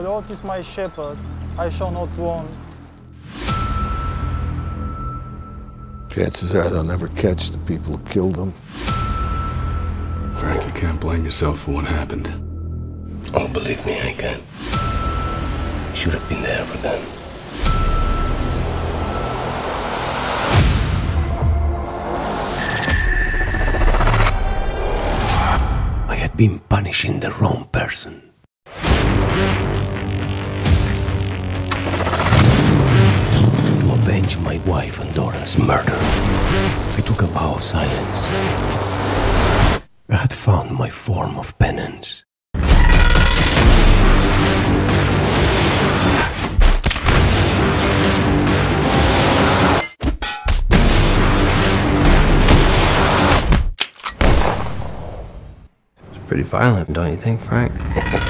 The Lord is my shepherd, I shall not want. Chances are they'll never catch the people who killed them. Frank, you can't blame yourself for what happened. Oh, believe me, I can. Should have been there for them. I had been punishing the wrong person. To avenge my wife and daughter's murder, I took a vow of silence. I had found my form of penance. It's pretty violent, don't you think, Frank?